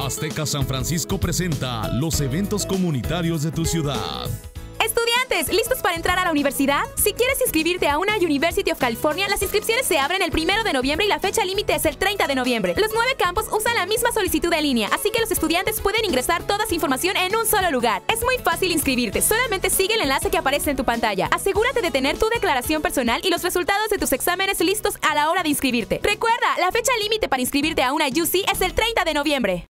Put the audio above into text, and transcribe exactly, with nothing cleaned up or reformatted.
Azteca San Francisco presenta los eventos comunitarios de tu ciudad. Estudiantes, ¿listos para entrar a la universidad? Si quieres inscribirte a una University of California, las inscripciones se abren el primero de noviembre y la fecha límite es el treinta de noviembre. Los nueve campos usan la misma solicitud en línea, así que los estudiantes pueden ingresar toda su información en un solo lugar. Es muy fácil inscribirte, solamente sigue el enlace que aparece en tu pantalla. Asegúrate de tener tu declaración personal y los resultados de tus exámenes listos a la hora de inscribirte. Recuerda, la fecha límite para inscribirte a una U C es el treinta de noviembre.